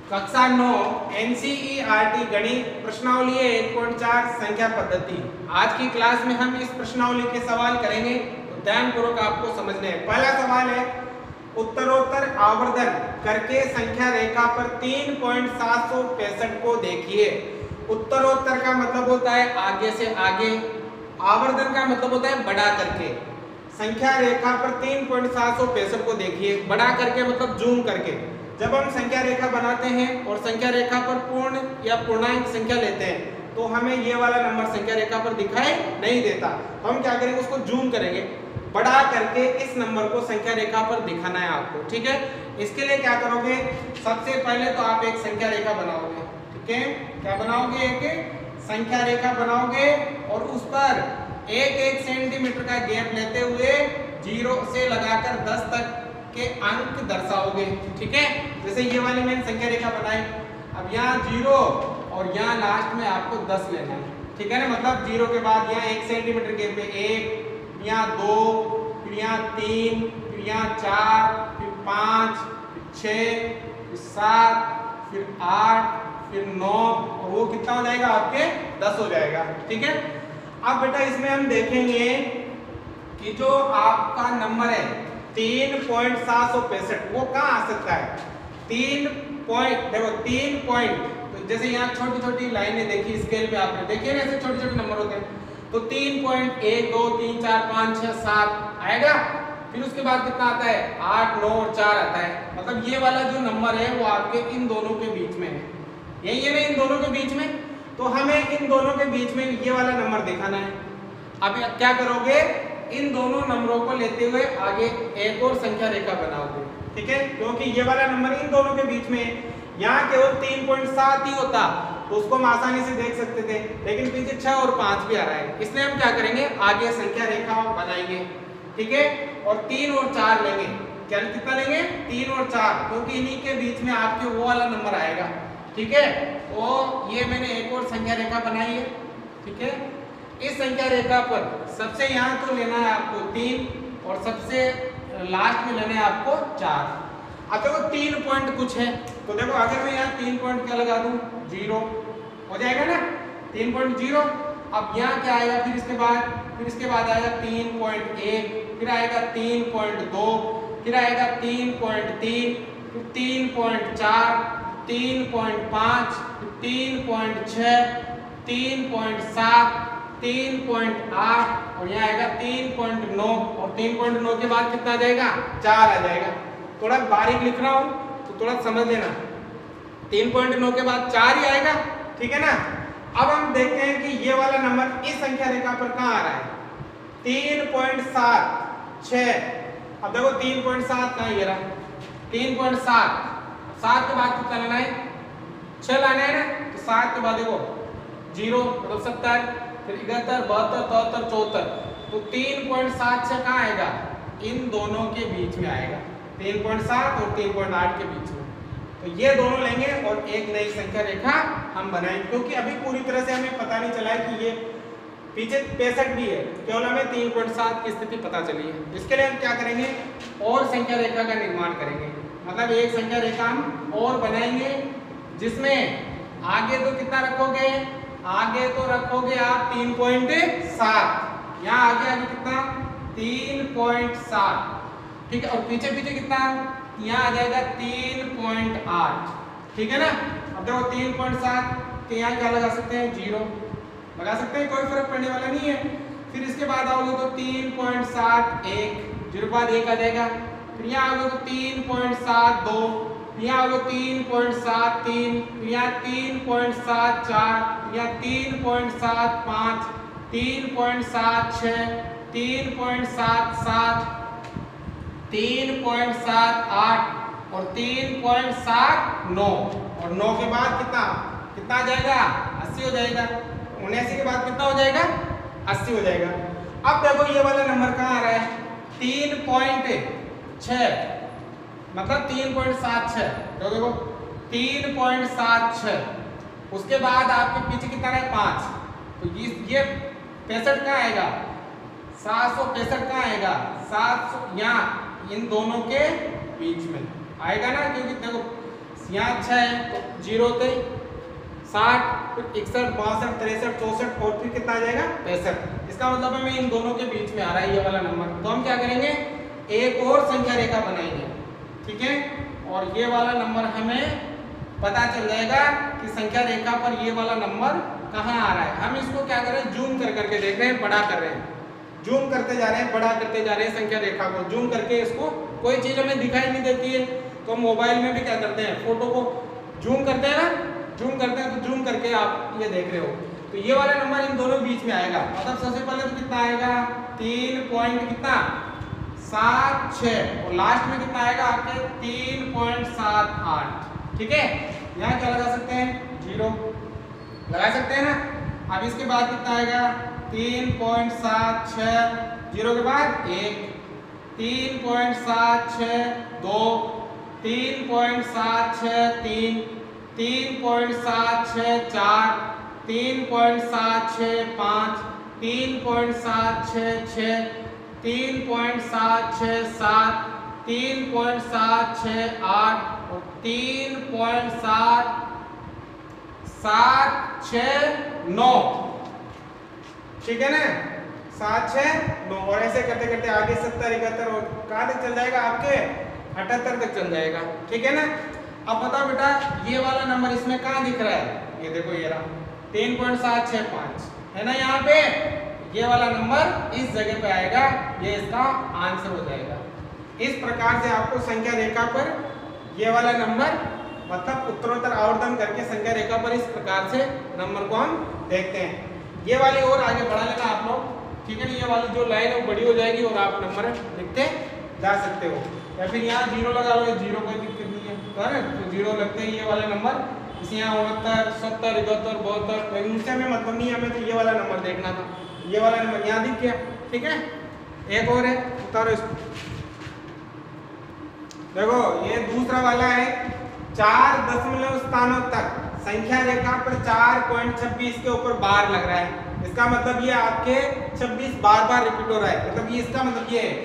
कक्षा 9 एनसीईआरटी गणित प्रश्नावली 1.4 संख्या पद्धति। आज की क्लास में हम इस प्रश्नावली के सवाल करेंगे, तो ध्यानपूर्वक आपको समझने हैं। पहला सवाल है, उत्तरोत्तर आवर्धन करके संख्या रेखा पर 3.765 को देखिए। उत्तरोत्तर का मतलब होता है आगे से आगे, आवर्धन का मतलब होता है बढ़ा करके। संख्या रेखा पर 3.765 को देखिए, बढ़ा करके मतलब जूम करके। जब हम संख्या रेखा बनाते हैं और संख्या रेखा पर पूर्ण या पूर्णांक संख्या लेते हैं तो हमें ये वाला नंबर संख्या रेखा पर दिखाई नहीं देता। तो हम क्या करेंगे, उसको जूम करेंगे, बढ़ा करके इस नंबर को संख्या रेखा पर दिखाना है आपको। ठीक है, इसके लिए क्या करोगे, सबसे पहले तो आप एक संख्या रेखा बनाओगे। ठीक है, क्या बनाओगे, एक संख्या रेखा बनाओगे और उस पर 1-1 सेंटीमीटर का गैप लेते हुए 0 से लगाकर 10 तक के अंक दर्शाओगे। ठीक है, जैसे ये वाली मैंने संख्या रेखा बनाई, अब यहाँ 0 और यहाँ लास्ट में आपको 10 लेना है। ठीक है ना, मतलब 0 के बाद यहाँ 1 सेंटीमीटर गैप पे 1, यहाँ 2, फिर यहाँ 3, फिर यहाँ 4, फिर 5, फिर 6, फिर 7, फिर 8, फिर 9 और वो कितना हो जाएगा, आपके 10 हो जाएगा। ठीक है, अब बेटा इसमें हम देखेंगे कि जो आपका नंबर है 3.765 वो कहाँ आ सकता है। 3 पॉइंट, देखो 3 पॉइंट, तो जैसे यहाँ छोटी छोटी लाइनें देखी स्केल पे आपने देखी है, ऐसे छोटे छोटे नंबर होते हैं। तो 3.1 2 3 4 5 6 7 आएगा, फिर उसके बाद कितना आता है, 8 9 और 4 आता है। मतलब ये वाला जो नंबर है वो आपके इन दोनों के बीच में है, यही है ना, इन दोनों के बीच में। तो हमें इन दोनों के बीच में ये वाला नंबर दिखाना है। अब क्या करोगे, इन दोनों नंबरों को लेते हुए आगे एक और संख्या रेखा बनाओगे। ठीक है, क्योंकि ये वाला नंबर इन दोनों के बीच में, यहाँ केवल 3.7 ही होता तो उसको हम आसानी से देख सकते थे, लेकिन पीछे 6 और 5 भी आ रहा है, इसलिए हम क्या करेंगे, आगे संख्या रेखा बनाएंगे। ठीक है, और 3 और 4 लेंगे। क्या कितना लेंगे, 3 और 4, क्योंकि इन्हीं के बीच में आपके वो वाला नंबर आएगा। ठीक है, तो ये मैंने एक और संख्या रेखा बनाई है। ठीक है, इस संख्या रेखा पर सबसे यहाँ तो लेना है आपको 3 और सबसे लास्ट में लेना है आपको 4। अब देखो 3 पॉइंट कुछ है, तो देखो अगर मैं यहाँ 3 पॉइंट क्या लगा दूँ, 0 हो जाएगा ना, 3.0। अब यहाँ क्या आएगा, फिर इसके बाद आएगा 3.1, फिर आएगा 3.2, फिर आएगा 3.3, फिर 3.4, 3.5, 3.6, 3.7, 3.8 और यहाँ आएगा 3.9 और 3.9 के बाद कितना आ जाएगा, 4 आ जाएगा। थोड़ा बारीक लिख रहा हूँ तो थोड़ा समझ लेना, 3.9 के बाद 4 ही आएगा। ठीक है ना, अब हम देखते हैं कि ये वाला नंबर इस संख्या रेखा पर कहाँ आ रहा है, 3.76। अब देखो 3.7 कहाँ, ये रहा 3.7, 7 के बाद कितना लाना है, 6 लाना है ना, तो 7 के बाद देखो 0 मतलब 70, फिर 71 72 73 74, तो 3.76 कहाँ आएगा, इन दोनों के बीच में आएगा, 3.7 और 3.8 के बीच में। तो ये दोनों लेंगे और एक नई संख्या रेखा हम बनाएंगे, क्योंकि अभी पूरी तरह से हमें पता नहीं चला है कि ये पीछे 65 भी है, केवल हमें 3.7 की स्थिति पता चली है। इसके लिए हम क्या करेंगे, और संख्या रेखा का निर्माण करेंगे, मतलब एक संख्या रेखा हम और बनाएंगे जिसमें आगे तो कितना रखोगे, आगे तो रखोगे आप 3.7, यहाँ आगे कितना 3.7। ठीक है, और पीछे कितना, यहाँ आ जाएगा 3.8। ठीक है ना, अब देखो 3.7 के यहाँ क्या लगा सकते हैं, 0 लगा सकते हैं, कोई फर्क पड़ने वाला नहीं है। फिर इसके बाद आओगे तो 3.71, 0 बाद 1 आ जाएगा। फिर यहाँ आओगे तो 3.72, यहाँ आओगे 3.73, यहाँ 3.74, यहाँ 3.75, 3.76, 3.77, 3.78 और 3.79 और 9 के बाद कितना आ जाएगा, 80 हो जाएगा। 79 के बाद कितना हो जाएगा, 80 हो जाएगा। अब देखो ये वाला नंबर कहाँ आ रहा है, 3.6 मतलब 3.76, तो देखो 3.76, उसके बाद आपके पीछे कितना है, 5, तो ये 65 कहाँ आएगा, 765 कहाँ आएगा, 700 यहाँ इन दोनों के बीच में आएगा ना, क्योंकि देखो यहाँ 6 है तो 0 थे 60, फिर 61, 62, 63, 64 और फिर कितना आ जाएगा 65। इसका मतलब हमें इन दोनों के बीच में आ रहा है ये वाला नंबर। तो हम क्या करेंगे, एक और संख्या रेखा बनाएंगे, ठीक है। और ये वाला नंबर हमें पता चल जाएगा कि संख्या रेखा पर ये वाला नंबर कहाँ आ रहा है। हम इसको क्या कर रहे हैं, जूम कर करके देख रहे हैं, बड़ा कर रहे हैं, जूम करते जा रहे हैं, बड़ा करते जा रहे हैं संख्या रेखा को जूम करके। इसको कोई चीज हमें दिखाई नहीं देती है तो मोबाइल में भी क्या करते हैं, फोटो को जूम करते हैं ना, जूम करते हैं तो जूम करके आप ये देख रहे हो। तो ये वाला नंबर इन दोनों बीच में आएगा। मतलब सबसे पहले तो कितना आएगा 3 पॉइंट कितना 76 और लास्ट में कितना आएगा आपके 3.78, ठीक है। यहाँ क्या लगा सकते हैं, 0 लगा सकते हैं ना। अब इसके बाद कितना आएगा 3.76, 0 के बाद 1, 3.76 2, 3.76 3, 3.76 4, 3.76 5, 3.76 6, 3.76 7, 3.76 8 और 3.76 ठीक है ना, 7 6 9 और ऐसे करते करते आगे 70 71 और कहाँ तक चल जाएगा आपके 78 तक चल जाएगा, ठीक है ना। अब बताओ बेटा ये वाला नंबर इसमें कहाँ दिख रहा है, ये देखो ये रहा 3.765 है ना यहाँ पे। ये वाला नंबर इस जगह पे आएगा, ये इसका आंसर हो जाएगा। इस प्रकार से आपको संख्या रेखा पर ये वाला नंबर मतलब उत्तरोत्तर आवर्धन करके संख्या रेखा पर इस प्रकार से नंबर को हम देखते हैं। ये वाली और आगे बढ़ा लेना आप लोग, ठीक है ना। ये वाली जो लाइन है वो बड़ी हो जाएगी और आप नंबर लिखते जा सकते हो, या फिर यहाँ 0 लगा लो, 0 कोई दिक्कत नहीं है तो 0 लगते हैं ये वाले नंबर। इसे यहाँ 69 70 71 72 इनसे हमें मतलब नहीं, हमें तो ये वाला नंबर देखना था। ये वाला नंबर यहाँ दिख गया, ठीक है। एक और है, उतारो इसको, देखो ये दूसरा वाला है 4 दशमलव स्थानों तक संख्या रेखा पर 4.26 के ऊपर बार लग रहा है। इसका मतलब ये आपके 26 बार बार रिपीट हो रहा है। मतलब ये इसका मतलब ये है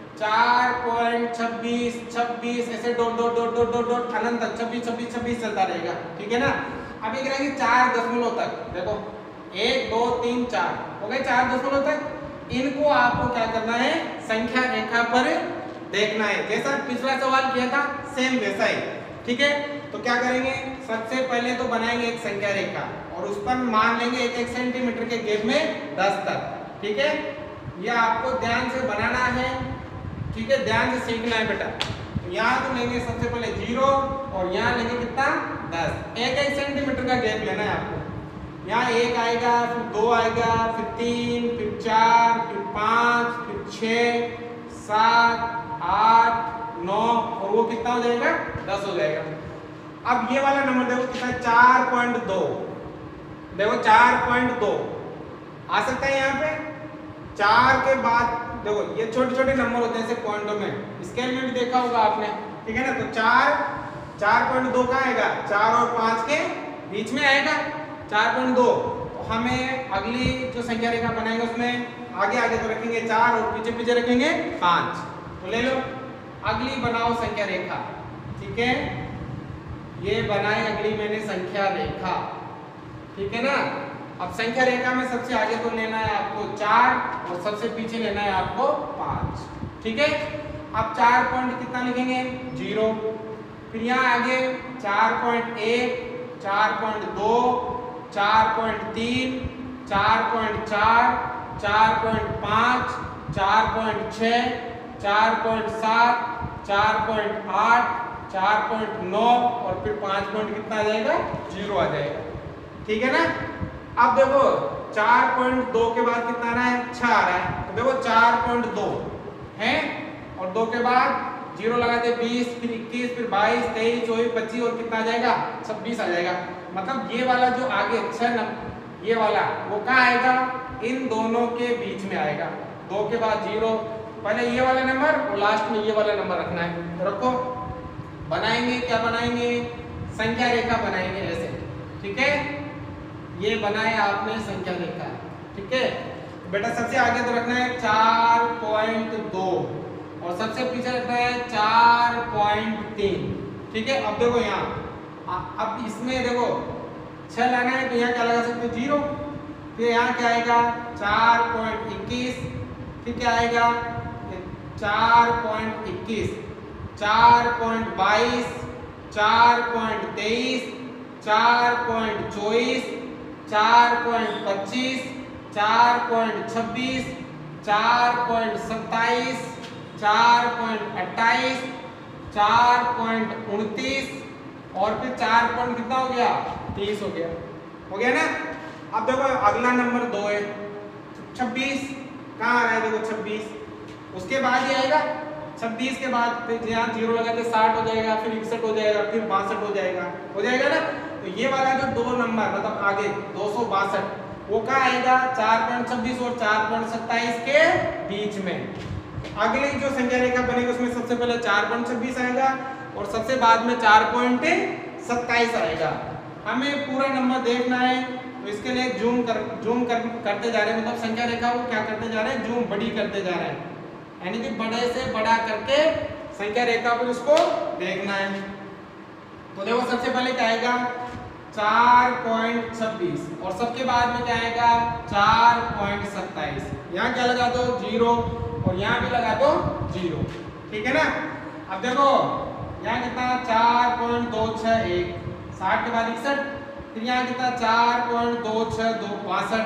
4.26 26 ऐसे dot dot dot dot dot dot अनंत तक 26 26 26 चलता रहेगा, ठीक है ना। अब ये कह रहा है कि 4 दशमलव तक, देखो 1 2 3 4 हो गए 4 दशमलव तक। इनको आपको क्या करना है, संख्या रेखा पर देखना है। जैसा पिछला सवाल किया था सेम वैसा ही, ठीक है। तो क्या करेंगे, सबसे पहले तो बनाएंगे एक संख्या रेखा और उस पर मान लेंगे 1 सेंटीमीटर के गैप में 10 तक, ठीक है। ये आपको ध्यान से बनाना है, ठीक है, ध्यान से सीखना है बेटा। तो यहाँ तो लेंगे सबसे पहले 0 और यहाँ लेंगे कितना 10, 1 सेंटीमीटर का गैप लेना है आपको। यहाँ 1 आएगा, फिर 2 आएगा, फिर 3, फिर 4, फिर 5, फिर 6 7 8 9 और वो कितना हो जाएगा 10 हो जाएगा। अब ये वाला नंबर देखो कितना 4.2, देखो 4.2 आ सकता है यहाँ पे। 4 के बाद देखो ये छोटे छोटे नंबर होते हैं ऐसे पॉइंटों में, स्केल में भी देखा होगा आपने, ठीक है ना। तो 4.2 कहाँ आएगा, 4 और 5 के बीच में आएगा 4.2। तो हमें अगली जो संख्या रेखा बनाएंगे उसमें आगे आगे तो रखेंगे 4 और पीछे पीछे रखेंगे 5। तो ले लो अगली बनाओ संख्या रेखा, ठीक है। ये बनाए अगली मैंने संख्या रेखा, ठीक है ना। अब संख्या रेखा में सबसे आगे तो लेना है आपको 4 और सबसे पीछे लेना है आपको 5, ठीक है। अब 4 पॉइंट कितना लिखेंगे 0, फिर यहाँ आगे 4.1 4.2 4.3 4.4 4.5 4.6 4.7 4.8 4.9 और फिर 5 पॉइंट कितना आ जाएगा 0 आ जाएगा, ठीक है ना। अब देखो 4.2 के बाद कितना आ रहा है 6 आ रहा है। तो देखो 4.2 है और 2 के बाद 0 लगाते 20 फिर 21 फिर 22 23 24 25 और कितना आ जाएगा 26 आ जाएगा। मतलब ये वाला जो आगे 6 नंबर ये वाला वो कहाँ आएगा, इन दोनों के बीच में आएगा। 2 के बाद 0, पहले ये वाला नंबर और लास्ट में ये वाला नंबर रखना है। तो रखो, बनाएंगे क्या बनाएंगे, संख्या रेखा बनाएंगे ऐसे, ठीक है। ये बनाए आपने संख्या रेखा, ठीक है। बेटा सबसे आगे तो रखना है 4.2 और सबसे पीछे रखना है 4.3, ठीक है। अब देखो यहाँ अब इसमें देखो 6 लाना है तो यहाँ क्या लगा सकते हो 0, फिर यहाँ क्या आएगा 4.21, फिर क्या आएगा 4.21, 4.22, 4.23, 4.24, 4.25, 4.26, 4.27, 4.28, 4.29 और फिर 4 पॉइंट कितना हो गया 30 हो गया ना। अब देखो अगला नंबर 2 है 26, कहाँ आ रहा है देखो 26, उसके बाद ही आएगा 26 के बाद फिर यहाँ 0 लगाते 60 हो जाएगा, फिर 61 हो जाएगा, फिर 62 हो जाएगा ना। तो ये वाला जो 2 नंबर मतलब आगे 262 वो क्या आएगा 4.26 और 4.27 के बीच में। अगली जो संख्या रेखा बनेगी उसमें सबसे पहले 4.26 आएगा और सबसे बाद में 4.27 आएगा। हमें पूरा नंबर देखना है तो इसके लिए करते जा रहे हैं, मतलब संख्या रेखा को क्या करते जा रहे हैं जूम बड़ी करते जा रहे हैं, यानी कि बड़े से बड़ा करके संख्या रेखा पर इसको देखना है। तो देखो सबसे पहले क्या आएगा 4.26 और सबके बाद में क्या आएगा 4.27, यहाँ क्या लगा दो 0 और यहाँ भी लगा दो 0, ठीक है ना। अब देखो यहाँ कितना 4.261, 60 के बाद 61, फिर यहाँ कितना 4.262 62,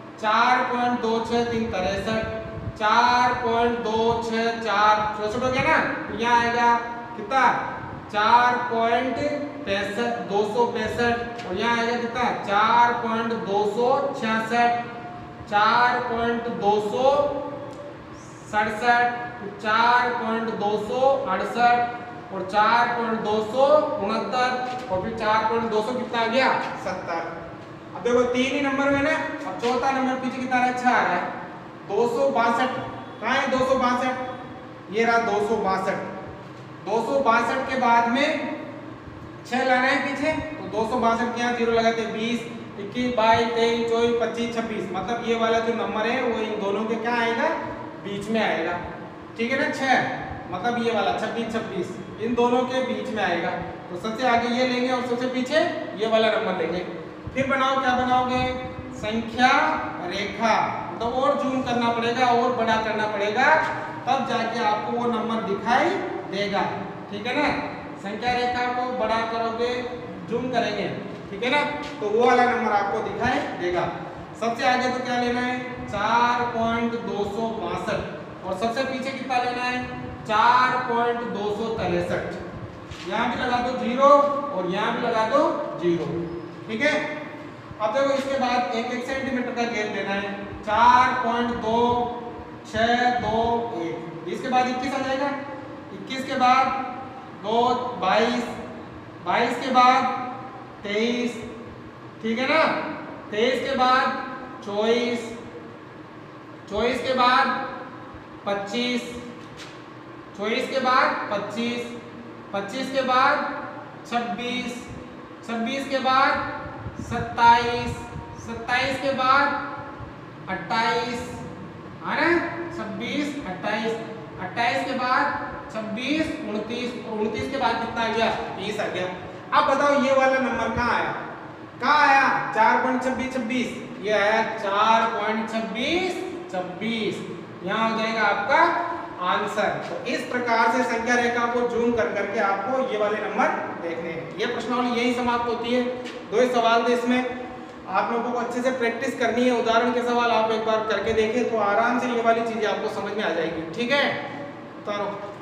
4.263 63, 4.264 64 हो गया ना। तो यहाँ आएगा कितना 4.265 और यहाँ आएगा कितना 4.266, 4.267, 4.268 और 4.269 और फिर 4.200 कितना आ गया 70। अब देखो 3 ही नंबर में ना, अब चौथा नंबर पीछे कितना अच्छा आ रहा है 262, कहाँ है 262, ये रहा 262 के बाद में 6 लाना है पीछे, तो 262 के यहाँ 0 लगाते 20, 21, 22, 23, 24, 25, 26, मतलब ये वाला जो नंबर है वो इन दोनों के क्या आएगा बीच में आएगा, ठीक है ना। 6 मतलब ये वाला 26 26 इन दोनों के बीच में आएगा। तो सबसे आगे ये लेंगे और सबसे पीछे ये वाला नंबर लेंगे। फिर बनाओ, क्या बनाओगे संख्या रेखा, तो और जूम करना पड़ेगा और बड़ा करना पड़ेगा तब जाके आपको वो नंबर दिखाई देगा, ठीक है ना। संख्या रेखा को बड़ा करोगे जूम करेंगे, ठीक है ना, तो वो वाला नंबर आपको दिखाई देगा। सबसे आगे तो क्या लेना है 4.262 और सबसे पीछे कितना लेना है 4.263, यहाँ भी लगा दो 0 और यहाँ भी लगा दो 0, ठीक है। अब देखो इसके बाद 1 सेंटीमीटर का गेप लेना है 4.2621, इसके बाद 21 आ जाएगा, 21 के बाद 2 22, 22 के बाद 23, ठीक है ना, 23 के बाद 24, 24 के बाद 25, 24 के बाद 25, 25 के बाद 26, 26 के बाद 27, 27 के बाद 28, है ना 26 28, 28 के बाद 26 29 और 29 के बाद कितना आ गया 30 आ गया। अब बताओ ये वाला नंबर कहाँ आया, कहाँ आया 4.2626, ये आया 4.2626, यहाँ हो जाएगा आपका आंसर। तो इस प्रकार से संख्या रेखा को जूम कर करके आपको ये वाले नंबर देखने हैं। ये प्रश्नावली यही समाप्त होती है। 2 ही सवाल थे इसमें, आप लोगों को अच्छे से प्रैक्टिस करनी है। उदाहरण के सवाल आप एक बार करके देखें तो आराम से ये वाली चीजें आपको समझ में आ जाएगी, ठीक है। उतारो।